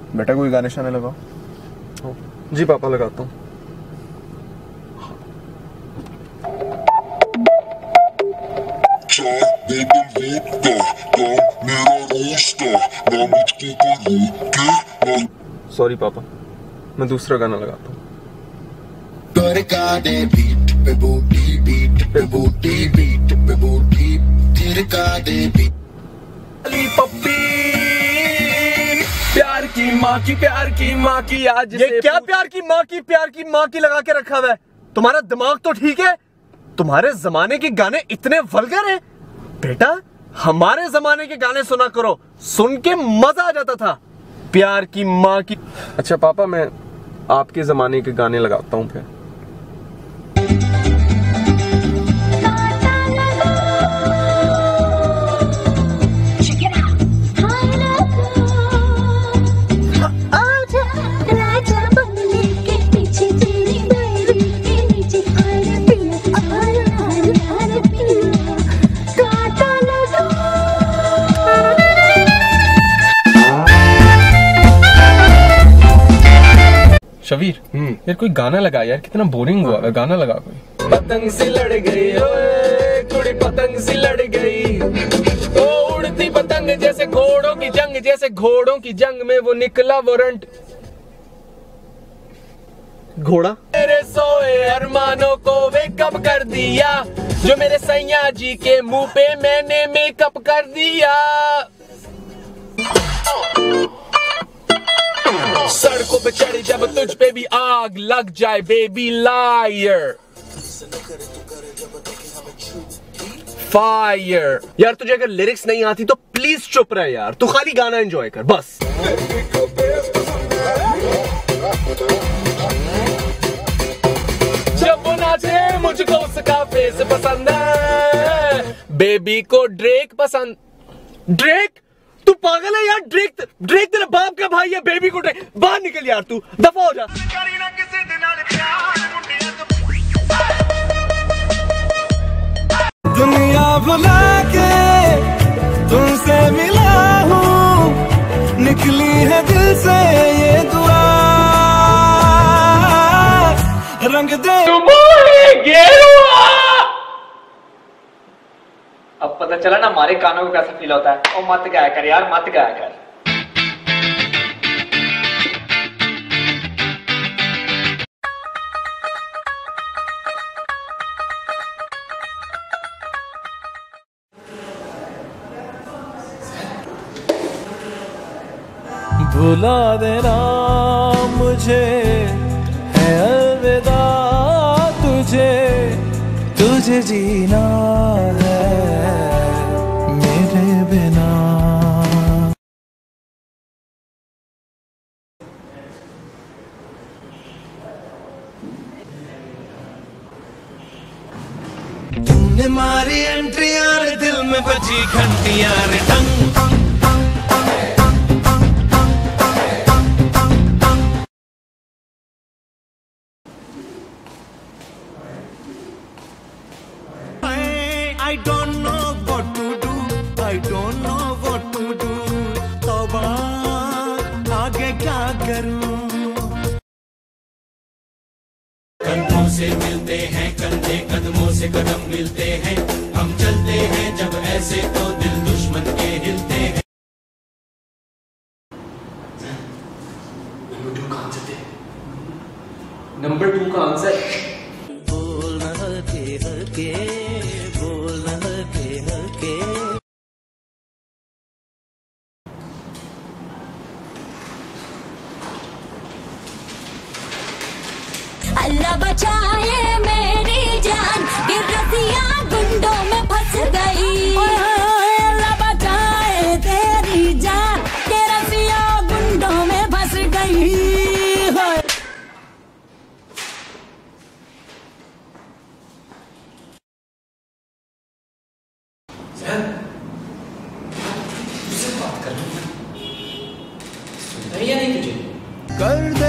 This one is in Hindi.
बेटा कोई गाने शाने लगाओ। जी पापा लगाता हूँ। सॉरी पापा, मैं दूसरा गाना लगाता हूँ। प्यार की माँ की आज ये क्या प्यार की माँ की लगा के रखा हुआ है? तुम्हारा दिमाग तो ठीक है? तुम्हारे जमाने के गाने इतने वल्गर हैं? बेटा हमारे जमाने के गाने सुना करो, सुन के मजा आ जाता था। प्यार की माँ की। अच्छा पापा, मैं आपके जमाने के गाने लगाता हूँ फिर। शबीर, यार कोई गाना लगा यार, कितना बोरिंग हुआ है। गाना लगा कोई। पतंग सी लड़ गई ओए कुड़ी, पतंग सी लड़ गई। ओ उड़ती पतंग जैसे घोड़ों की जंग, जैसे घोड़ों की जंग में वो निकला वारंट। घोड़ा मेरे सोए अरमानों को वेकअप कर दिया, जो मेरे सैया जी के मुंह पे मैंने मेकअप कर दिया। सड़कों पे चढ़ी जब तुझ पे भी आग लग जाए बेबी लायर। फायर। यार तुझे अगर लिरिक्स नहीं आती तो प्लीज चुप रह यार, तू खाली गाना एंजॉय कर बस। जब वो नाचे मुझको उसका फेस पसंद है, बेबी को ड्रेक पसंद। ड्रेक? तू पागल है यार? ड्रेक तेरे बाप का भाई है। बेबी को ड्रेक, बाहर निकल यार, तू दफा हो जा। दुनिया भुला के तुमसे मिला हूँ, निकली है दिल से ये दुआ, रंग दे अब पता चला ना हमारे कानों को कैसा फील होता है। ओ मत गाया कर यार, मत गाया कर। भुला देना मुझे है अलविदा, तुझे जीना है मेरे बिना। तुमने मारी एंट्री यार, दिल में बजी घंटियां रे टंग टंग। I don't know what to do, I don't know what to do, तौबा आगे क्या करूं। कंधों से मिलते हैं कंधे, कदमों से कदम मिलते हैं, हम चलते हैं जब ऐसे तो दिल दुश्मन के हिलते हैं। नंबर 2 का आंसर। बोलना हल्के हल्के, बोलना हल्के हल्के। अल्लाह बचाए मेरी जान, गिर रसिया गुंडों में फंस गई। अल्लाह बचाए तेरी जान, गिर रसिया गुंडों में फंस गई। तुझसे बात कर रही हूँ, सुनता ही या नहीं तुझे? कर दे